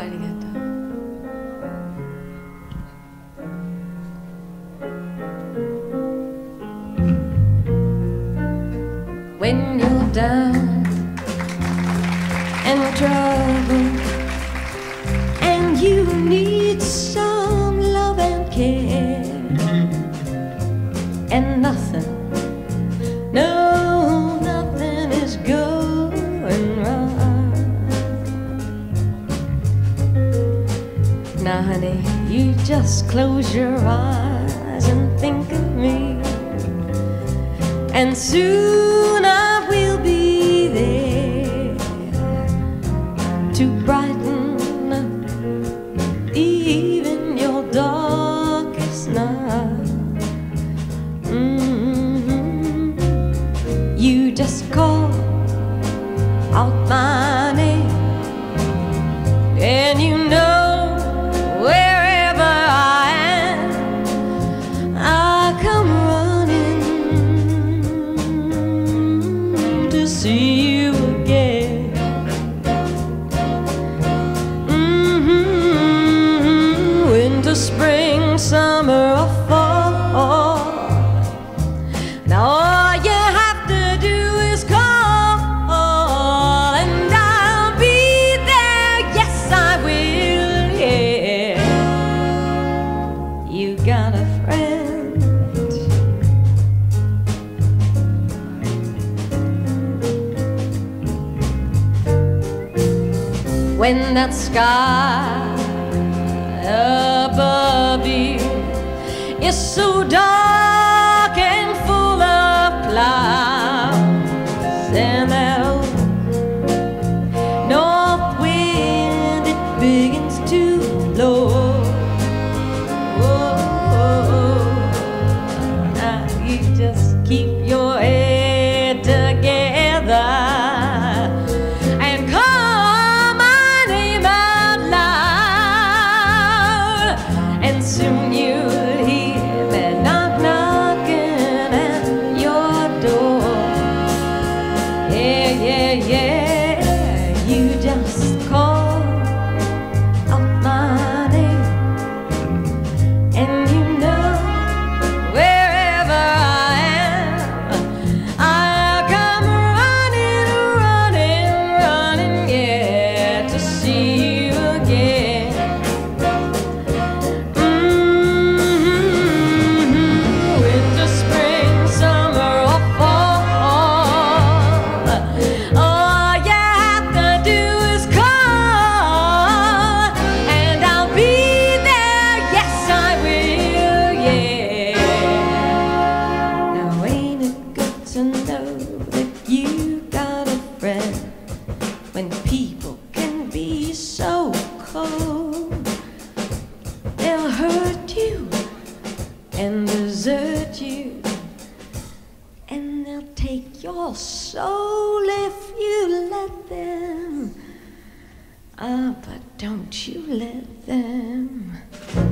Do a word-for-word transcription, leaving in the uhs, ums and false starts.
ありがとう。When you're down and trouble and you need some love and care and nothing, no, nothing is going wrong. Now honey, you just close your eyes and think of me, and soon I will be there to brighten up even your darkest night. Mm-hmm. You just call out my name, and you know wherever I am, I come running to see you again. Mm-hmm. Winter, spring, summer, or fall. Now all you have to do is call, and I'll be there. Yes, I will. Yeah, you got a friend. When that sky above you is so dark and full of clouds, and that old north wind, it begins to blow. Oh, now you just keep your head together and call my name out loud, and soon you'll hear that knock knocking at your door. Yeah, yeah, yeah, you just call out my name, and you know wherever I am, I'll come running, running, running, yeah, to see you again. Mm-hmm. Winter, spring, summer, or fall, all you have to do is call, and I'll be there. Yes, I will. Yeah. Now ain't it good to know that you got a friend when people can be so cold? They'll hurt you and desert you, and they'll take your soul if you let them. Ah, but don't you let them.